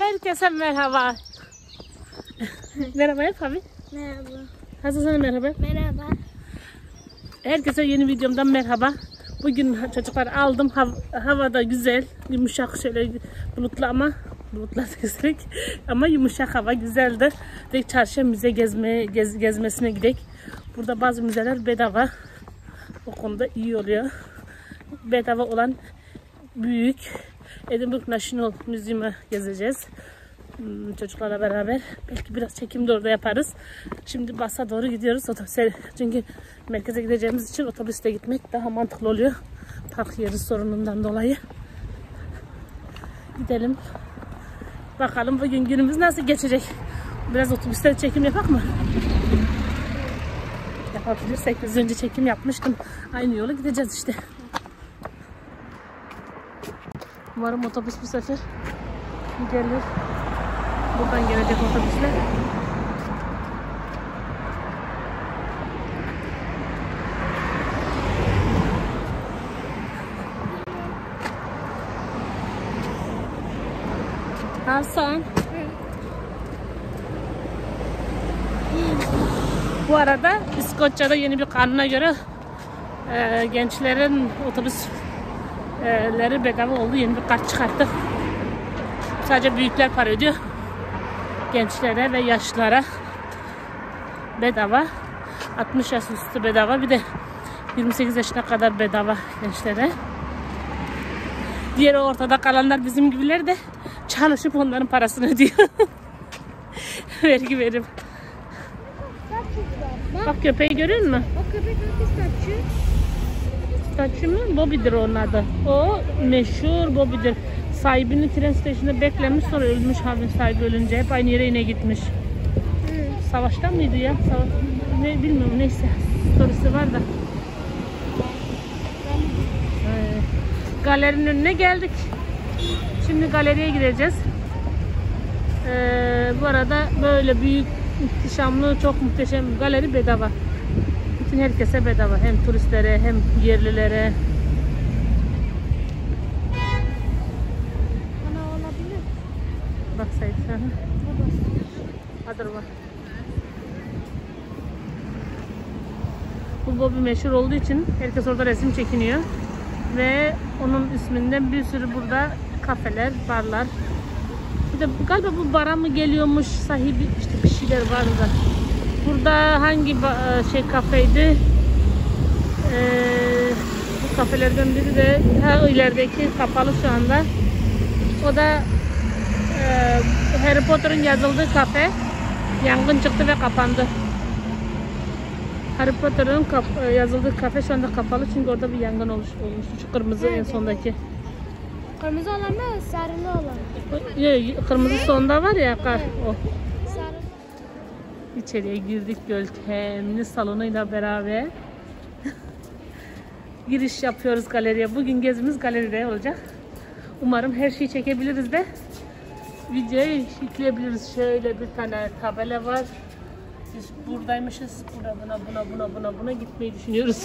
Herkese merhaba. Merhaba yap abi. Merhaba. Hasan sana merhaba. Merhaba. Herkese yeni videomdan merhaba. Bugün çocuklar aldım. Havada güzel, yumuşak şöyle bulutlu ama bulutlar kesik ama yumuşak hava güzeldi. Direkt çarşıya müze gezmesine gidelim. Burada bazı müzeler bedava. O konuda iyi oluyor. Bedava olan büyük Edinburgh National Museum'a gezeceğiz. Çocuklarla beraber. Belki biraz çekim de orada yaparız. Şimdi basa doğru gidiyoruz otobüse. Çünkü merkeze gideceğimiz için otobüste gitmek daha mantıklı oluyor. Park yeri sorunundan dolayı. Gidelim. Bakalım bugün günümüz nasıl geçecek. Biraz otobüste çekim yapak mı? Yapabilirsek. Biz önce çekim yapmıştım. Aynı yola gideceğiz işte. Umarım otobüs bu sefer gelir. Buradan gelecek otobüsler. Hasan. Bu arada İskoçya'da yeni bir kanuna göre gençlerin otobüsleri bedava oldu. Yeni bir kart çıkarttı. Sadece büyükler para ödüyor. Gençlere ve yaşlılara bedava. 60 yaş üstü bedava. Bir de 28 yaşına kadar bedava gençlere. Diğer ortada kalanlar bizim gibiler de çalışıp onların parasını ödüyor. Vergi verip. Bak köpeği görüyor musun? O köpek statü. Statü mü? Bobby'dir onun adı. O meşhur Bobby'dir. Sahibini tren stasyonunda beklemiş, sonra ölmüş abi, sahibi ölünce. Hep aynı yere yine gitmiş. Savaştan mıydı ya? Ne bilmiyorum, neyse. Storiesi var da. Galerinin önüne geldik. Şimdi galeriye gireceğiz. Bu arada böyle büyük, ihtişamlı, çok muhteşem bir galeri bedava. Bütün herkese bedava. Hem turistlere hem yerlilere. Bak Said sen. Hadi bak. Bu Bobby meşhur olduğu için herkes orada resim çekiniyor. Ve onun isminden bir sürü burada kafeler, barlar. Bir de galiba bu bara mı geliyormuş sahibi, işte bir şeyler var da. Burada hangi kafeydi? Bu kafelerden biri de ilerideki kapalı şu anda. O da Harry Potter'ın yazıldığı kafe. Yangın çıktı ve kapandı. Harry Potter'ın yazıldığı kafe şu anda kapalı çünkü orada bir yangın olmuştu. Şu kırmızı en sondaki. Kırmızı olan mı? Sarılı olan. Kırmızı sonda var ya o. Sarı. İçeriye girdik görkemli salonuyla beraber. Giriş yapıyoruz galeriye. Bugün gezimiz galeride olacak. Umarım her şeyi çekebiliriz de videoyu yükleyebiliriz. Şöyle bir tane tabela var. Biz buradaymışız. Buna gitmeyi düşünüyoruz.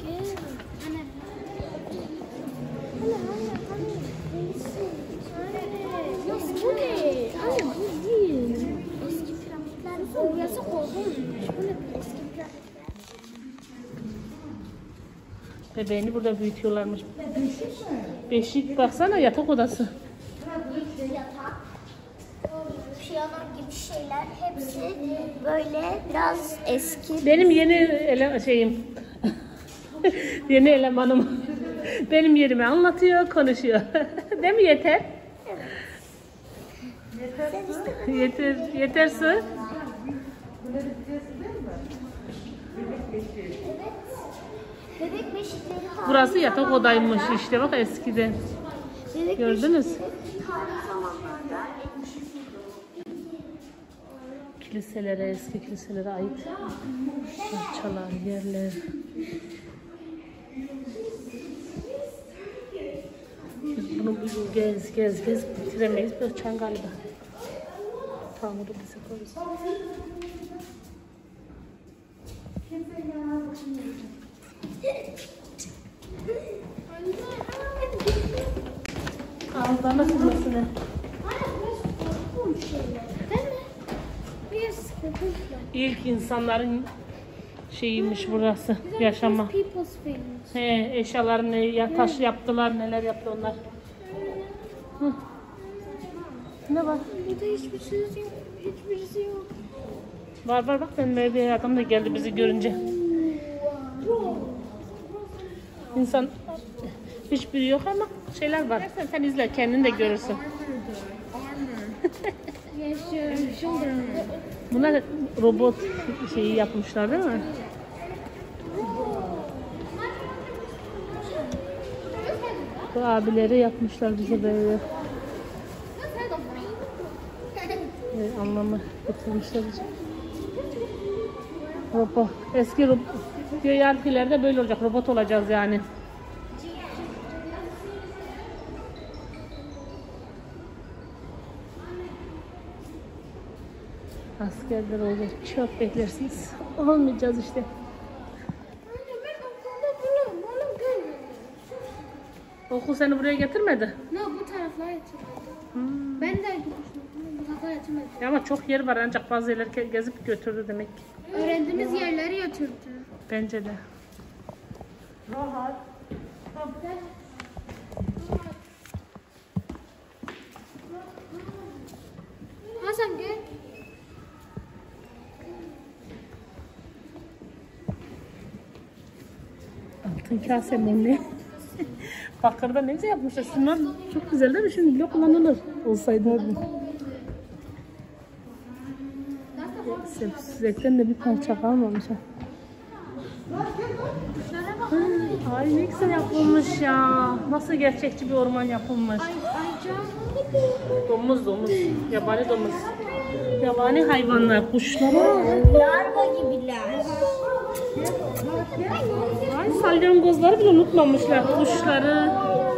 Bu ne? Anne bu değil. Eski piramitler. Burası korkunç. Bu ne? Eski piramitler. Bebeğini burada büyütüyorlarmış. Beşik baksana, yatak odası. Yatak, piyano gibi şeyler hepsi böyle biraz eski. Benim yeni yeni elemanım. Benim yerimi anlatıyor, konuşuyor. Değil mi yeter? Yeter su. Bebek beşikleri var. Burası yatak odaymış işte, bak eskiden. Bebek Gördünüz? tarihi zamanlarda Kiliselere, eski kiliselere ait parçalar, yerler. Biz bunu bugün gez bitiremeyiz. Böyle çan galiba. Tanrı bizi korusun. Ağızlarına sürmesine. bir şeyler. Değil mi? Bir sıkıntı var. İlk insanların şeyiymiş burası. Yaşama. People's things. He, eşyalarını taş yaptılar, neler yaptı onlar. Hı. Ne var? Burada hiçbirisi yok. Hiçbirisi yok. Var bak benim bir adam da geldi bizi görünce. İnsan hiçbiri yok ama şeyler var. Sen izle kendin de görürsün. Yes, children. Bunlar robot şeyi yapmışlar değil mi? Bu abileri yapmışlar bize böyle. Anlamı getirmişler bize. Robot. Eski robot. Yargilerde böyle olacak. Robot olacağız yani. Askerler olacak. Çok beklersiniz. Olmayacağız işte. Anne ben okulda bunu görmedim. Okul seni buraya getirmedi. No, bu taraflara yatırmadı. Ben de gitmiştim. Bu taraflara yatırmadı. Ya ama çok yer var ancak bazı yerleri gezip götürdü demek ki. Öğrendiğimiz yerleri yatırdı. Bence de. Rahat. Hasan gel. Altın kase mi ne? Bakırda ne güzel yapmışlar. Şunlar çok güzel değil mi? Şimdi bile kullanılır. Olsaydı hadi. Zevkten de bir parça kalmamış ha. Ay ne güzel yapılmış ya. Nasıl gerçekçi bir orman yapılmış. Domuz. Yabani domuz. Yabani hayvanlar, kuşlar. Larva gibiler. Ay salyangozları bile unutmamışlar. Kuşları.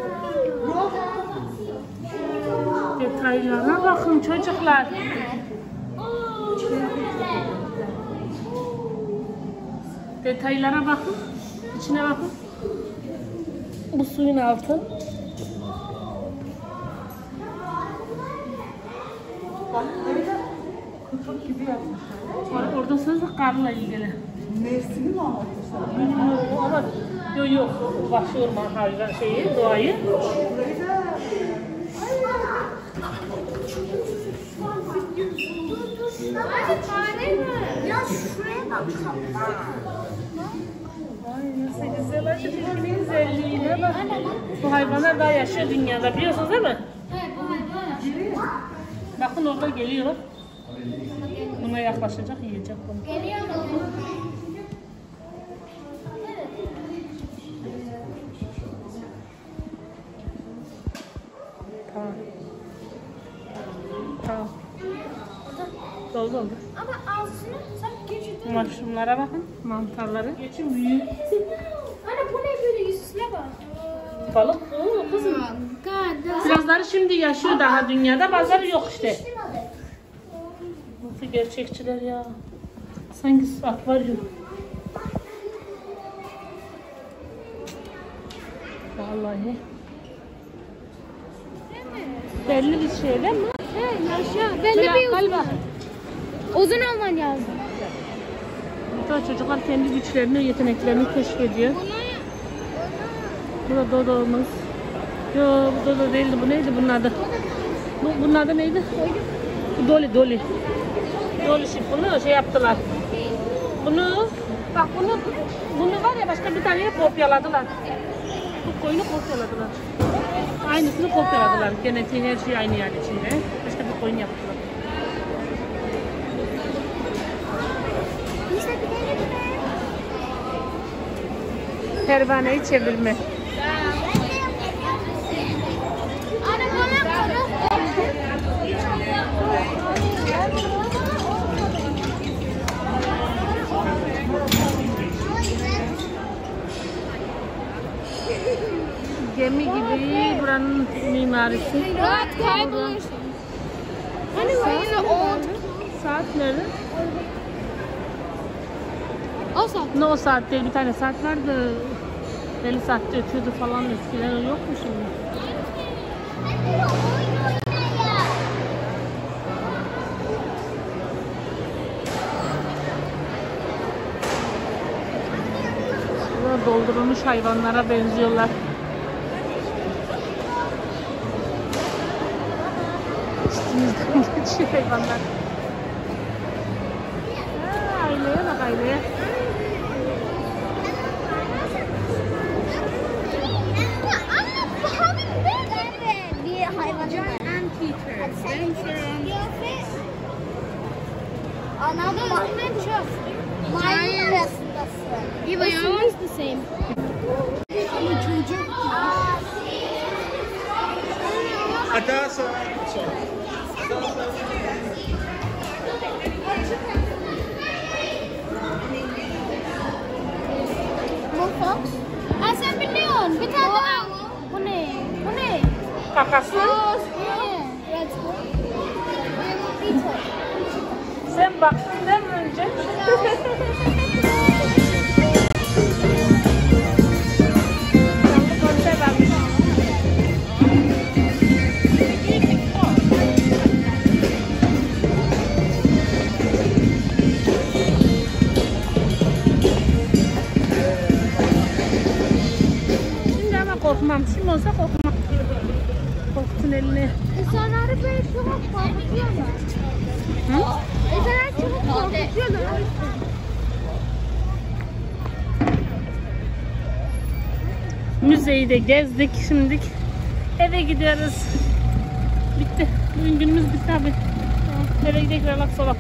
Detaylara bakın çocuklar. Detaylara bakın. İçine bakın. Bu suyun altı. Bak böyle kutu gibi yapmışlar. Orada sözde karla ilgili. Mevsimi mi anlatmışlar? Bilmiyorum ama yok vahşi orman hayvan şeyi, doğayı. Hadi fare mi? Ya şuraya bak. Ay nasıl güzel açı filmin güzelliğine bak. Bu hayvanlar daha yaşıyor dünyada biliyorsunuz değil mi? Evet, bu hayvan. Bakın orada geliyor. Buna yaklaşacak, yiyecek bunu. Geliyor mu? Tamam. Doldu. Ama ağzını sen geçirdin. Maşrumlara bakın, mantarları. Geçin büyüğü. Anne bu ne böyle yüzüne bak. Balık bu kızım. God. Birazları şimdi yaşıyor daha dünyada, bazıları yok işte. Nasıl gerçekçiler ya. Sanki akvaryum. Vallahi. Belli bir şey değil mi? Evet yaşa. Belli bir Galiba. uzun olman lazım. Burada çocuklar kendi güçlerini, yeteneklerini keşfediyor. Bu da Dodo'muz. Yo bu Dodo değildi. Bu neydi bunun adı? Bunun adı neydi? Bu Dolly. Dolly şimdi bunu şey yaptılar. Bunu var ya başka bir taneye kopyaladılar. Bu koyunu kopyaladılar. Aynısını kopyaladılar. Genetiği her şey aynı yani içinde. Başka bir koyun yaptılar. Pervaneyi çevirme. Anne bana Gemi gibi buranın mimarisi. rahat kaybolursun. Hani böyle oldu. Saat nerede? O saat. Ne o saat değil, bir tane saat vardı. 50 saatte ötüyordu falan eskiden, o yok mu şimdi? doldurulmuş hayvanlara benziyorlar. Üstümüzden geçiyor hayvanlar. Aileye bak, aileye. Bir hayvan. Another mine. Yeah, but you're always the same. Bu fox. Sen biliyorsun. Bir tane daha. Bu ne? Bu ne? Kakası. Red squirrel. Beetle. Sen baktın değil mi önce? Konser varmış. Şimdi ama korkmam. Şimdi olsa korkmam. Korktun eline. İnsanları böyle çok korkutuyorlar. Hı? İnsanlar çok korkutuyorlar. Müzeyi de gezdik. Şimdi eve gidiyoruz. Bitti. Bugün günümüz bitti abi. Eve gidelim, relax olalım.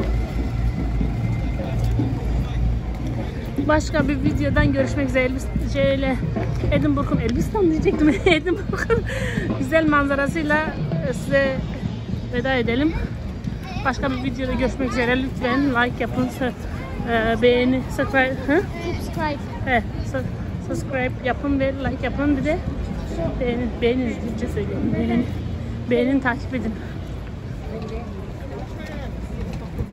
Başka bir videodan görüşmek üzere. Edinburgh'un, Elbistan diyecektim. Edinburgh'un güzel manzarasıyla size veda edelim. Başka bir videoda görüşmek üzere. Lütfen like yapın, beğeni, subscribe. Subscribe. Evet, subscribe yapın ve like yapın. Bir de beğenin, Türkçe söylüyorum. Beğenin, takip edin.